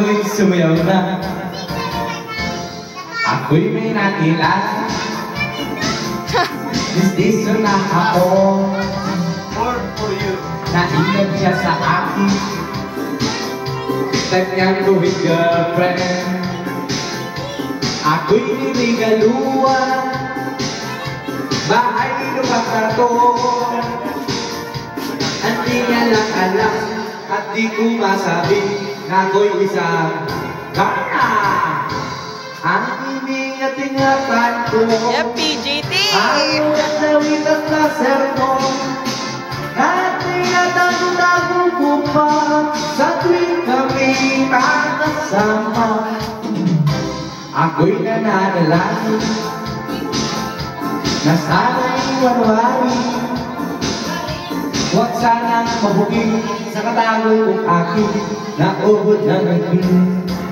ako'y sumayaw na. Ako'y may nakilala. Desisyon na ako. More for you. Nainag siya sa akin. Kanyang gawing girlfriend. Ako'y niligaluan. Bahay lumak na to. At di niya lang alam. At di ko masabi na ako'y isang gana. Ang ibig at ingatan ko. Yep, PJT! Ang nagdawit at laser ko. At tinatago-tago ko pa sa tuwing kami magkasama. Ako'y nananalangin na sana'y wanwari. Huwag sanang mabugin sa katago kong akin na ubod ng agpin.